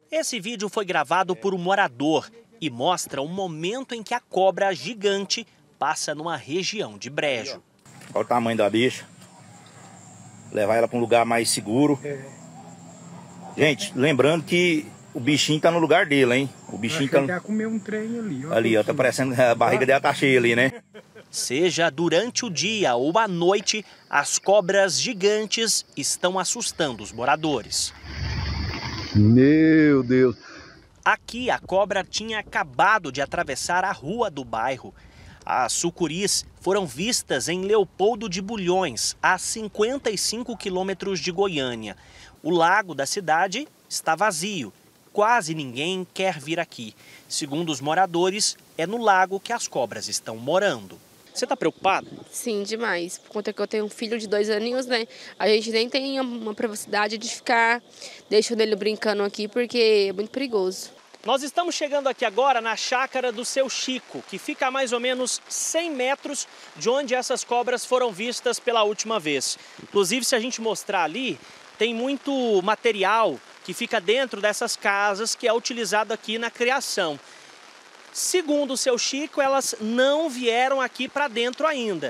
Esse vídeo foi gravado por um morador e mostra o momento em que a cobra gigante passa numa região de brejo. Olha o tamanho da bicha. Levar ela para um lugar mais seguro. Gente, lembrando que o bichinho tá no lugar dele, hein? O bichinho tá... Quer comer um trem ali. Ali, ó, tá parecendo que a barriga dela tá cheia ali, né? Seja durante o dia ou à noite, as cobras gigantes estão assustando os moradores. Meu Deus! Aqui a cobra tinha acabado de atravessar a rua do bairro. As sucuris foram vistas em Leopoldo de Bulhões, a 55 quilômetros de Goiânia. O lago da cidade está vazio. Quase ninguém quer vir aqui. Segundo os moradores, é no lago que as cobras estão morando. Você está preocupado? Sim, demais. Por conta que eu tenho um filho de 2 aninhos, né? A gente nem tem uma privacidade de ficar deixando ele brincando aqui, porque é muito perigoso. Nós estamos chegando aqui agora na chácara do seu Chico, que fica a mais ou menos 100 metros de onde essas cobras foram vistas pela última vez. Inclusive, se a gente mostrar ali, tem muito material que fica dentro dessas casas que é utilizado aqui na criação. Segundo o seu Chico, elas não vieram aqui para dentro ainda,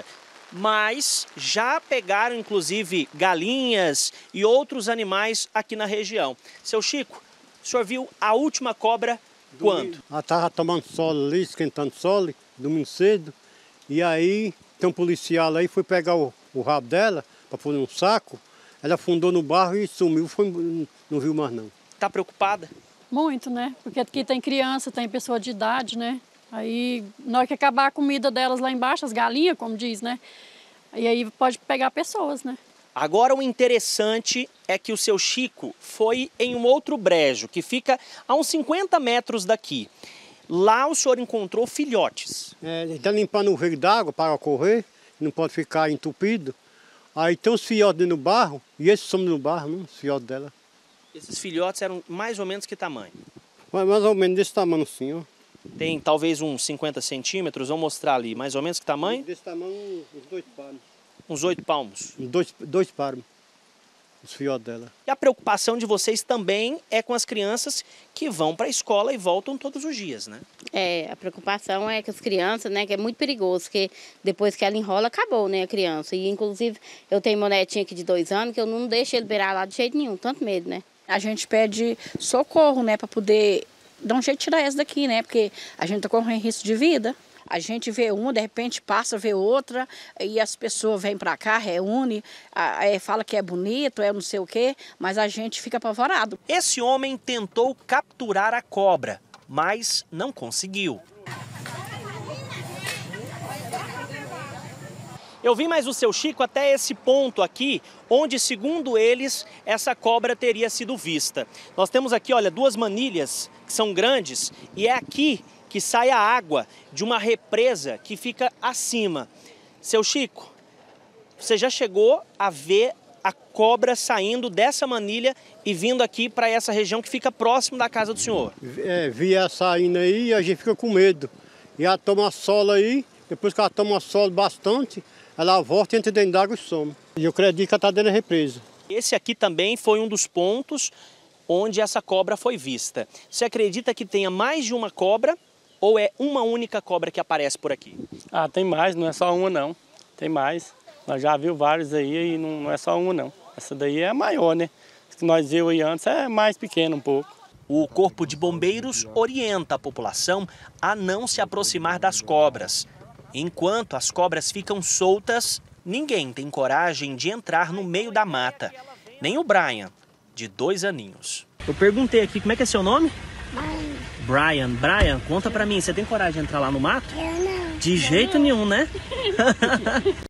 mas já pegaram inclusive galinhas e outros animais aqui na região. Seu Chico, o senhor viu a última cobra quando? Ela estava tomando sol ali, esquentando sol, domingo cedo, e aí tem um policial aí, foi pegar o rabo dela para pôr num saco, ela afundou no barro e sumiu, não viu mais não. Tá preocupada? Muito, né? Porque aqui tem criança, tem pessoa de idade, né? Aí, na hora que acabar a comida delas lá embaixo, as galinhas, como diz, né? E aí pode pegar pessoas, né? Agora o interessante é que o seu Chico foi em um outro brejo, que fica a uns 50 metros daqui. Lá o senhor encontrou filhotes. Ele está limpando o veio d'água para correr, não pode ficar entupido. Aí tem os filhotes dentro do barro, e esses somos no barro, né? Os filhotes dela. Esses filhotes eram mais ou menos que tamanho? Mais ou menos desse tamanho assim, ó. Tem talvez uns 50 centímetros, vamos mostrar ali, mais ou menos que tamanho? Desse tamanho, uns 2 palmos. Uns 8 palmos? Dois palmos, os filhotes dela. E a preocupação de vocês também é com as crianças que vão para a escola e voltam todos os dias, né? É, a preocupação é com as crianças, né, que é muito perigoso, porque depois que ela enrola, acabou, né, a criança. E, inclusive, eu tenho meu netinho aqui de 2 anos, que eu não deixo ele beirar lá de jeito nenhum, tanto medo, né? A gente pede socorro, né, para poder dar um jeito de tirar essa daqui, né, porque a gente está correndo risco de vida. A gente vê uma, de repente passa, vê outra, e as pessoas vêm para cá, reúne, fala que é bonito, é não sei o quê, mas a gente fica apavorado. Esse homem tentou capturar a cobra, mas não conseguiu. Eu vi mais o seu Chico até esse ponto aqui, onde, segundo eles, essa cobra teria sido vista. Nós temos aqui, olha, 2 manilhas que são grandes, e é aqui que sai a água de uma represa que fica acima. Seu Chico, você já chegou a ver a cobra saindo dessa manilha e vindo aqui para essa região que fica próximo da casa do senhor? Vi ela saindo aí e a gente fica com medo. E ela toma sol aí, depois que ela toma sol bastante, ela volta, entra dentro d'água e some. E eu acredito que ela está dentro da represa. Esse aqui também foi um dos pontos onde essa cobra foi vista. Você acredita que tenha mais de uma cobra ou é uma única cobra que aparece por aqui? Ah, tem mais, não é só uma não. Tem mais. Nós já vimos vários aí e não é só uma não. Essa daí é a maior, né? As que nós vimos aí antes é mais pequena um pouco. O Corpo de Bombeiros orienta a população a não se aproximar das cobras. Enquanto as cobras ficam soltas, ninguém tem coragem de entrar no meio da mata. Nem o Brian, de 2 aninhos. Eu perguntei aqui, como é que é seu nome? Brian, conta pra mim, você tem coragem de entrar lá no mato? Eu não. De jeito nenhum, né?